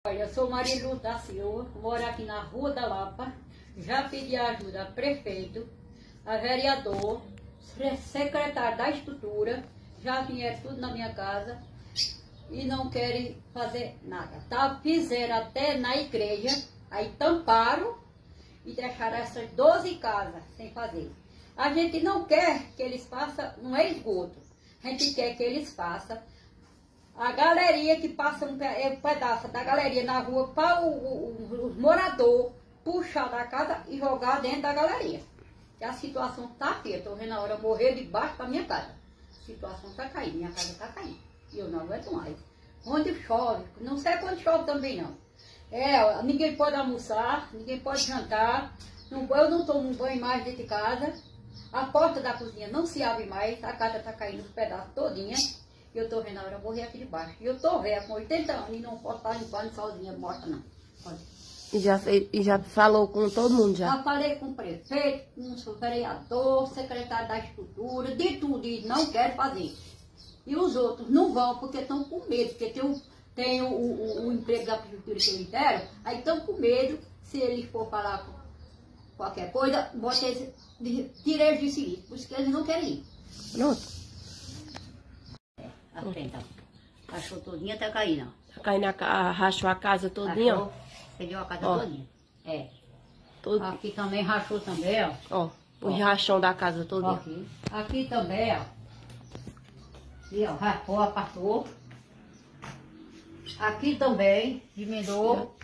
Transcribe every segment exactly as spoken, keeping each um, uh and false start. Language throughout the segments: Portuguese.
Olha, eu sou Marilu da Silva, moro aqui na Rua da Lapa. Já pedi ajuda a prefeito, a vereador, secretário da estrutura, já vieram tudo na minha casa e não querem fazer nada. Tá, fizeram até na igreja, aí tamparam e deixaram essas doze casas sem fazer. A gente não quer que eles façam, não é esgoto, a gente quer que eles façam a galeria que passa um pedaço da galeria na rua para o, o, o morador puxar da casa e jogar dentro da galeria. E a situação está feia. Estou vendo a hora morrer debaixo da minha casa. A situação está caindo, minha casa está caindo. E eu não aguento mais. Onde chove, não sei quando chove também não. É, ninguém pode almoçar, ninguém pode jantar. Não, eu não tomo um banho mais dentro de casa. A porta da cozinha não se abre mais, a casa está caindo os pedaços todinha. E eu tô vendo a hora morrer aqui de baixo. E eu tô velha, com oitenta anos, e não posso estar limpando sozinha, morta não. Pode. E já, e já falou com todo mundo já? Já falei com o prefeito, com o vereador, secretário da estrutura, de tudo, e não quero fazer. E os outros não vão, porque estão com medo, porque tem o, tem o, o, o emprego da prefeitura que eles deram, aí estão com medo, se eles for falar qualquer coisa, bota eles, tira eles de seguir, por isso que eles não querem ir. Pronto. A frente, ó. Rachou todinha, tá caindo, ó. Tá caindo, a, rachou a casa todinha, ó. Cedeu a casa ó. todinha. É. Todo... Aqui também rachou também, ó. Ó, o rachão da casa todinha. Aqui. Aqui também, ó. Aqui, ó, rachou, apartou. Aqui também, diminuiu.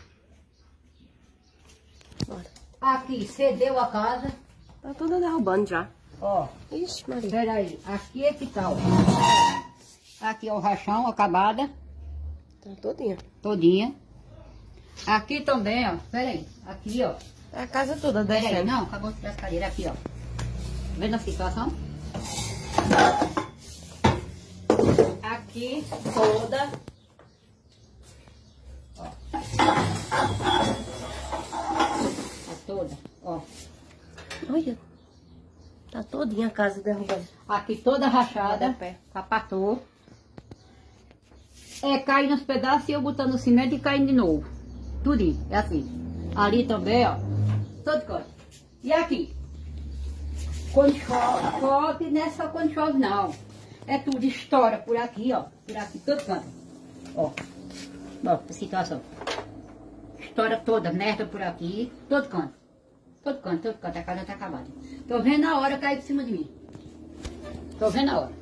Bora. Aqui, cedeu a casa. Tá tudo derrubando já. Ó. Ixi, Maria. Espera aí. Aqui é que tá, ó. Aqui é o rachão, acabada. Tá todinha. Todinha. Aqui também, ó. Espera aí. Aqui, ó. A casa toda Pera aí, descendo. não, acabou de tirar as cadeiras aqui, ó. Vendo a situação? Aqui toda. Ó. É toda, ó. Olha. Tá todinha a casa derrubando. Aqui toda rachada. Capatou. É, cai nos pedaços e eu botando cimento e caindo de novo. Tudinho, é assim. Ali também, ó. Todo canto. E aqui? Quando chove, chove, não é só quando chove não. É tudo, estoura por aqui, ó. Por aqui, todo canto. Ó. Ó, a situação. Estoura toda, merda por aqui, todo canto. Todo canto, todo canto. A casa tá acabada. Tô vendo a hora cair por cima de mim. Tô vendo a hora.